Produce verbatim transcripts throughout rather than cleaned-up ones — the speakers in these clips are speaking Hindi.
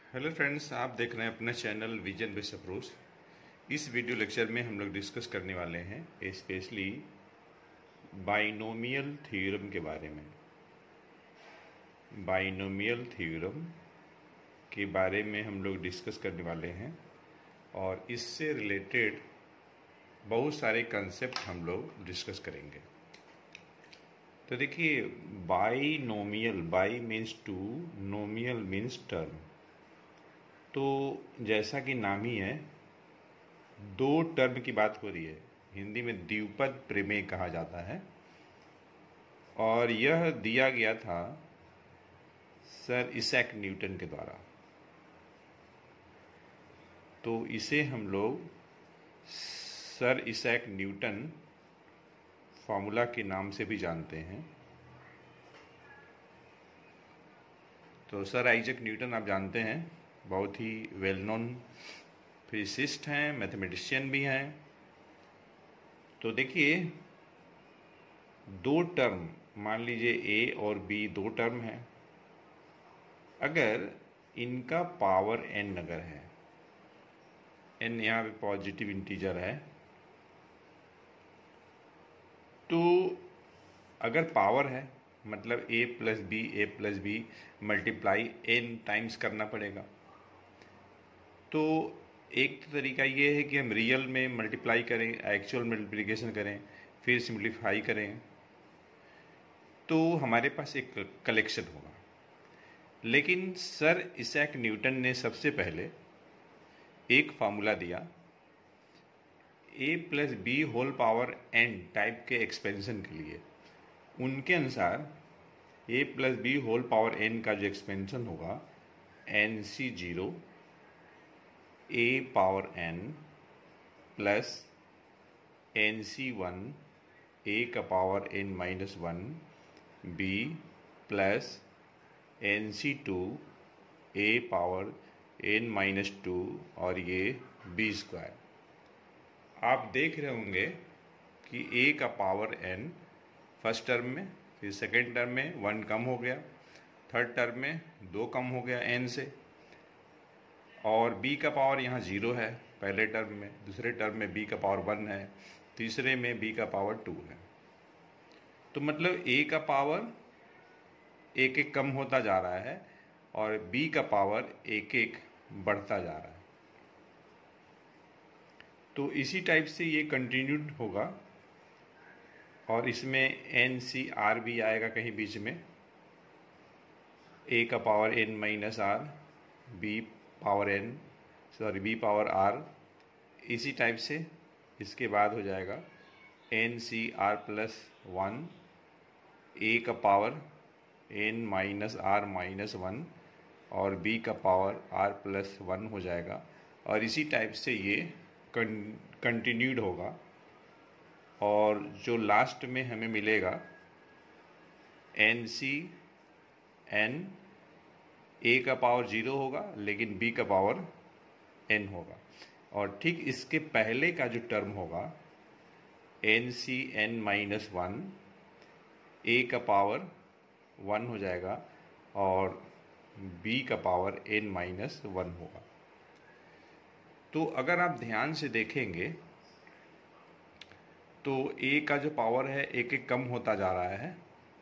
हेलो फ्रेंड्स, आप देख रहे हैं अपना चैनल विजन बेस्ड अप्रोच। इस वीडियो लेक्चर में हम लोग डिस्कस करने वाले हैं स्पेशली बाइनोमियल थ्योरम के बारे में। बाइनोमियल थ्योरम के बारे में हम लोग डिस्कस करने वाले हैं और इससे रिलेटेड बहुत सारे कंसेप्ट हम लोग डिस्कस करेंगे। तो देखिए, binomial, bi means two, nomial means term. तो जैसा कि नाम ही है, दो टर्म की बात हो रही है। हिंदी में द्विपद प्रमेय कहा जाता है और यह दिया गया था सर इसैक न्यूटन के द्वारा। तो इसे हम लोग सर इसैक न्यूटन फॉर्मूला के नाम से भी जानते हैं। तो सर आइजैक न्यूटन आप जानते हैं, बहुत ही वेल नोन फिजिसिस्ट हैं, मैथमेटिशियन भी हैं। तो देखिए, दो टर्म, मान लीजिए ए और बी दो टर्म हैं। अगर इनका पावर एन अगर है, एन यहाँ पे पॉजिटिव इंटीजर है, तो अगर पावर है मतलब a plus b a plus b multiply n times करना पड़ेगा। तो एक तरीका ये है कि हम रियल में मल्टीप्लाई करें, एक्चुअल मल्टीप्लिकेशन करें, फिर सिंप्लीफाई करें, तो हमारे पास एक कलेक्शन होगा। लेकिन सर इसैक न्यूटन ने सबसे पहले एक फार्मूला दिया a plus b whole power n type के एक्सपेंशन के लिए। उनके अनुसार a plus b whole power n का जो एक्सपेंशन होगा, n c zero a power n plus n c one a का power n minus one b plus n c two a power n minus two और ये बी स्क्वायर। आप देख रहे होंगे कि ए का पावर एन फर्स्ट टर्म में, फिर सेकेंड टर्म में वन कम हो गया, थर्ड टर्म में दो कम हो गया एन से, और b का पावर यहाँ जीरो है पहले टर्म में, दूसरे टर्म में b का पावर वन है, तीसरे में b का पावर टू है। तो मतलब a का पावर एक एक कम होता जा रहा है और b का पावर एक एक बढ़ता जा रहा है। तो इसी टाइप से ये कंटिन्यूड होगा और इसमें एन सी आर भी आएगा कहीं बीच में, a का power n minus r, b power n sorry b power r. इसी टाइप से इसके बाद हो जाएगा n c r plus one, a का power n minus r minus one और बी का पावर आर प्लस वन हो जाएगा। और इसी टाइप से ये कंटिन्यूड होगा और जो लास्ट में हमें मिलेगा एन सी एन, ए का पावर जीरो होगा लेकिन बी का पावर एन होगा। और ठीक इसके पहले का जो टर्म होगा n c n minus one, a का पावर वन हो जाएगा और बी का पावर एन माइनस वन होगा। तो अगर आप ध्यान से देखेंगे तो ए का जो पावर है एक एक कम होता जा रहा है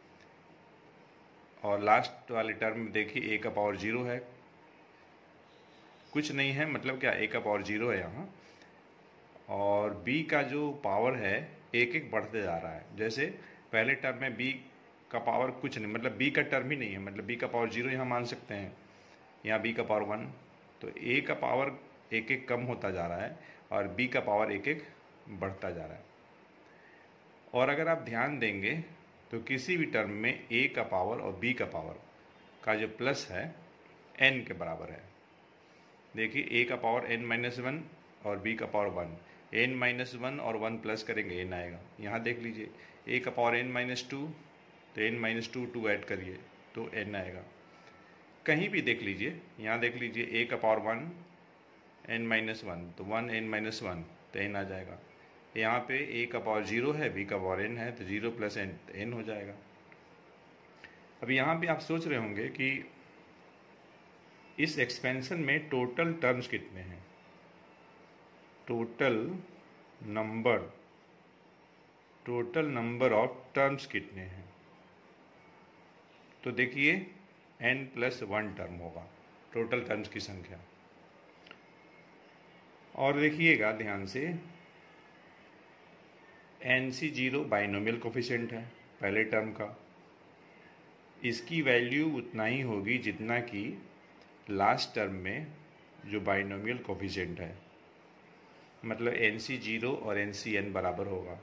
और लास्ट वाले टर्म में देखिए ए का पावर जीरो है, कुछ नहीं है, मतलब क्या, ए का पावर जीरो है यहाँ, और बी का जो पावर है एक एक बढ़ते जा रहा है। जैसे पहले टर्म में बी का पावर कुछ नहीं, मतलब बी का टर्म ही नहीं है, मतलब बी का पावर जीरो यहाँ मान सकते हैं, यहाँ बी का पावर वन। तो ए का पावर एक एक कम होता जा रहा है और बी का पावर एक एक बढ़ता जा रहा है। और अगर आप ध्यान देंगे तो किसी भी टर्म में a का पावर और b का पावर का जो प्लस है n के बराबर है। देखिए, a का पावर n माइनस वन और b का power one, n minus one और वन प्लस करेंगे n आएगा। यहाँ देख लीजिए a का पावर n माइनस टू, तो n minus two two add करिए तो n आएगा। कहीं भी देख लीजिए, यहाँ देख लीजिए a का power one, n minus one, तो वन n माइनस वन, तो n आ जाएगा। यहाँ पे a का पावर जीरो है, b का पावर n है, तो जीरो प्लस एन एन हो जाएगा। अब यहाँ पे आप सोच रहे होंगे कि इस एक्सपेंशन में टोटल टर्म्स कितने हैं, total number total number of terms कितने हैं। तो देखिए n प्लस वन टर्म होगा टोटल टर्म्स की संख्या। और देखिएगा ध्यान से, n c zero binomial coefficient है पहले टर्म का, इसकी वैल्यू उतना ही होगी जितना कि लास्ट टर्म में जो बाइनोमियल कोफिशिएंट है, मतलब एन सी जीरो और एन सी एन बराबर होगा।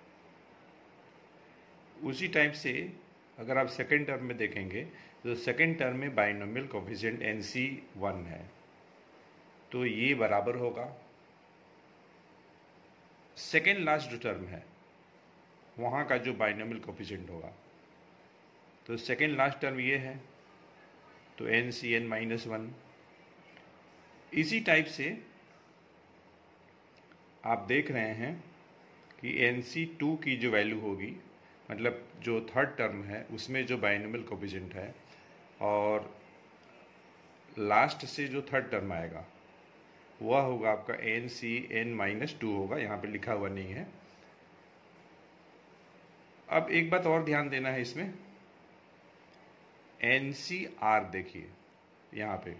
उसी टाइप से अगर आप सेकेंड टर्म में देखेंगे तो सेकेंड टर्म में binomial coefficient n c one है, तो ये बराबर होगा सेकेंड लास्ट जो टर्म है वहाँ का जो बाइनोमियल कोफिशिएंट होगा। तो सेकेंड लास्ट टर्म ये है, तो n c n minus one. इसी टाइप से आप देख रहे हैं कि एन सी टू की जो वैल्यू होगी, मतलब जो थर्ड टर्म है उसमें जो बाइनोमियल कोफिशिएंट है, और लास्ट से जो थर्ड टर्म आएगा वह होगा आपका n c n minus two होगा, यहाँ पे लिखा हुआ नहीं है। अब एक बात और ध्यान देना है इसमें, एन सी आर देखिए यहाँ पे,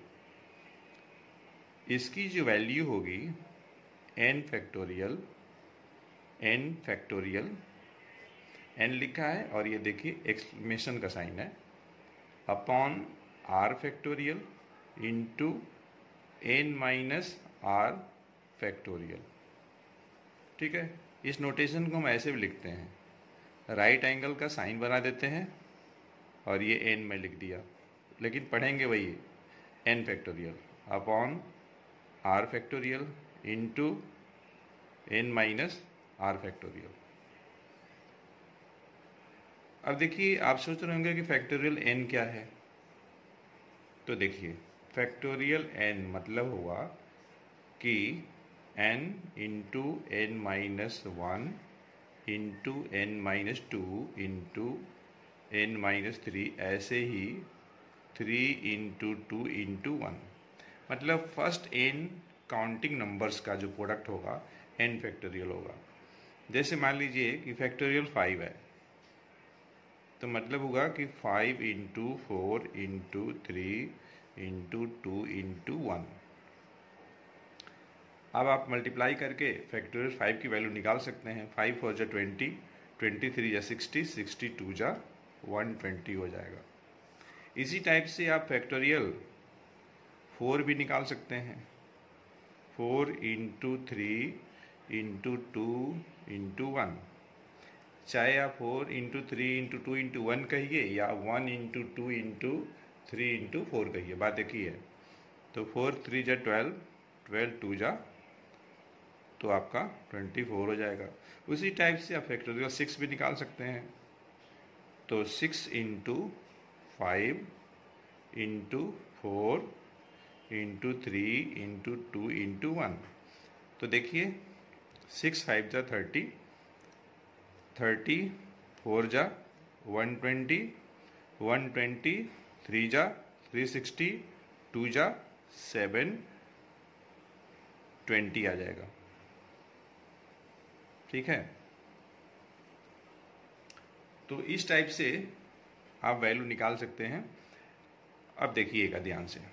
इसकी जो वैल्यू होगी n factorial n factorial n लिखा है और ये देखिए एक्सक्लेमेशन का साइन है, upon r factorial into n minus r factorial. ठीक है, इस नोटेशन को हम ऐसे भी लिखते हैं, राइट एंगल का साइन बना देते हैं और ये n में लिख दिया, लेकिन पढ़ेंगे वही n factorial upon r factorial into n minus r factorial. अब देखिए आप सोच रहे होंगे कि फैक्टोरियल n क्या है, तो देखिए फैक्टोरियल n मतलब हुआ कि n into n minus one into n minus two into n minus three, ऐसे ही three into two into one, मतलब फर्स्ट n काउंटिंग नंबर्स का जो प्रोडक्ट होगा n फैक्टोरियल होगा। जैसे मान लीजिए कि फैक्टोरियल फाइव है, तो मतलब होगा कि five into four into three into two into one. अब आप मल्टीप्लाई करके फैक्टोरियल फाइव की वैल्यू निकाल सकते हैं। फाइव फोर जा ट्वेंटी, ट्वेंटी थ्री जा सिक्सटी, सिक्सटी टू जा वन ट्वेंटी हो जाएगा। इसी टाइप से आप फैक्टोरियल फोर भी निकाल सकते हैं, four into three into two into one, चाहे आप four into three into two into one कहिए या one into two into three into four कहिए, बात एक ही है। तो फोर थ्री जा ट्वेल्व, ट्वेल्व टू जा तो आपका ट्वेंटी फोर हो जाएगा। उसी टाइप से आप फैक्टोरियल सिक्स भी निकाल सकते हैं, तो six into five into four into three into two into one, तो देखिए सिक्स फाइव जा थर्टी, थर्टी फोर जा one twenty, one twenty three जा थ्री सिक्सटी, टू जा सेवन ट्वेंटी आ जाएगा। ठीक है, तो इस टाइप से आप वैल्यू निकाल सकते हैं। अब देखिएगा ध्यान से,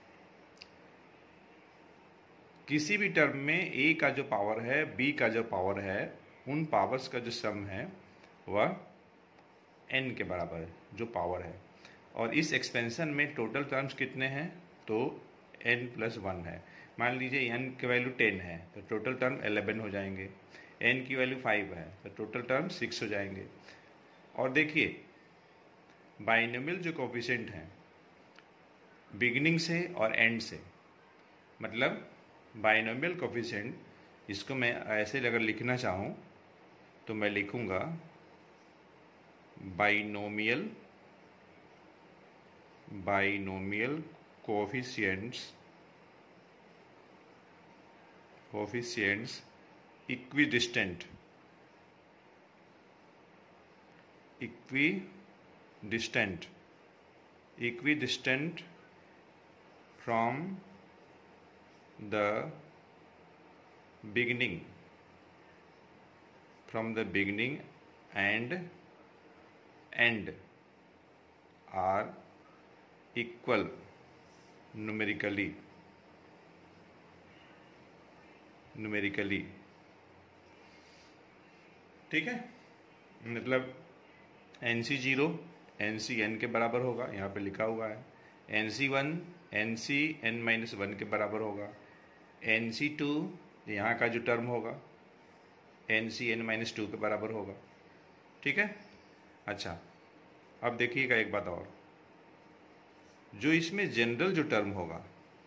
किसी भी टर्म में a का जो पावर है, b का जो पावर है, उन पावर्स का जो सम है वह n के बराबर है जो पावर है। और इस एक्सपेंशन में टोटल टर्म्स कितने हैं, तो n प्लस वन है। मान लीजिए n की वैल्यू टेन है तो टोटल टर्म इलेवन हो जाएंगे, n की वैल्यू फाइव है तो टोटल टर्म सिक्स हो जाएंगे। और देखिए बाइनोमियल जो कोफिशिएंट हैं बिगिनिंग से और एंड से, मतलब बाइनोमियल कोफिशिएंट, इसको मैं ऐसे अगर लिखना चाहूँ तो मैं लिखूँगा binomial binomial coefficients coefficients equidistant equidistant equidistant from the beginning from the beginning and and are equal numerically numerically ठीक है। मतलब n c zero n c n के बराबर होगा, यहाँ पे लिखा हुआ है। N c one n c n minus one के बराबर होगा। एन सी टू यहाँ का जो टर्म होगा n c n minus two के बराबर होगा। ठीक है। अच्छा, अब देखिएगा एक बात और, जो इसमें जनरल जो टर्म होगा,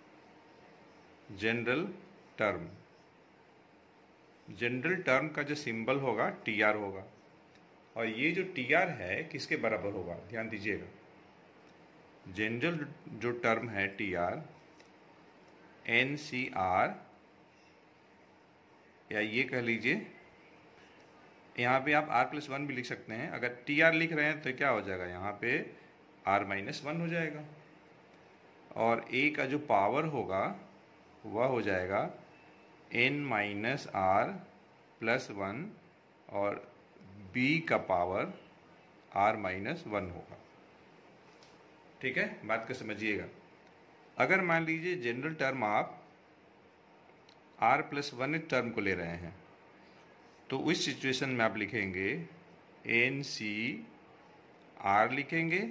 जनरल टर्म जनरल टर्म का जो सिंबल होगा टी आर होगा। और ये जो टी आर है किसके बराबर होगा, ध्यान दीजिएगा। जनरल जो टर्म है t r n c r, या ये कह लीजिए, यहाँ पे आप आर प्लस वन भी लिख सकते हैं। अगर टी आर लिख रहे हैं तो क्या हो जाएगा, यहाँ पे आर माइनस वन हो जाएगा। और ए का जो पावर होगा वह हो जाएगा n minus r plus one, और बी का पावर आर माइनस वन होगा। ठीक है, बात को समझिएगा। अगर मान लीजिए जनरल टर्म आप आर प्लस वन टर्म को ले रहे हैं, तो उस सिचुएशन में आप लिखेंगे एन सी आर लिखेंगे,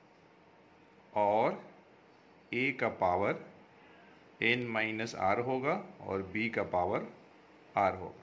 और ए का पावर एन माइनस आर होगा और बी का पावर आर होगा।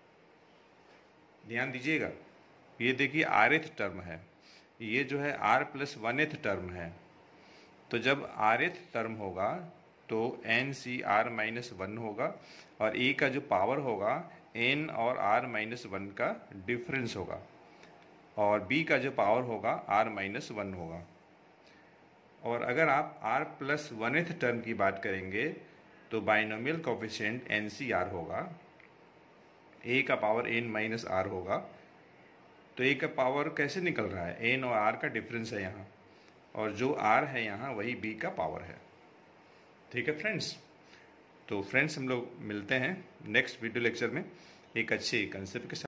ध्यान दीजिएगा, ये देखिए आरएथ टर्म है, ये जो है r plus one th term है। तो जब आरएथ टर्म होगा तो n c r minus one होगा, और ए का जो पावर होगा एन और आर माइनस वन का डिफरेंस होगा, और बी का जो पावर होगा आर माइनस वन होगा। और अगर आप r प्लस वनथ टर्म की बात करेंगे तो binomial coefficient n c r होगा, a का पावर n माइनस आर होगा। तो a का पावर कैसे निकल रहा है, n और r का डिफरेंस है यहाँ, और जो r है यहाँ वही b का पावर है। ठीक है फ्रेंड्स, तो फ्रेंड्स हम लोग मिलते हैं नेक्स्ट वीडियो लेक्चर में एक अच्छे कंसेप्ट के साथ।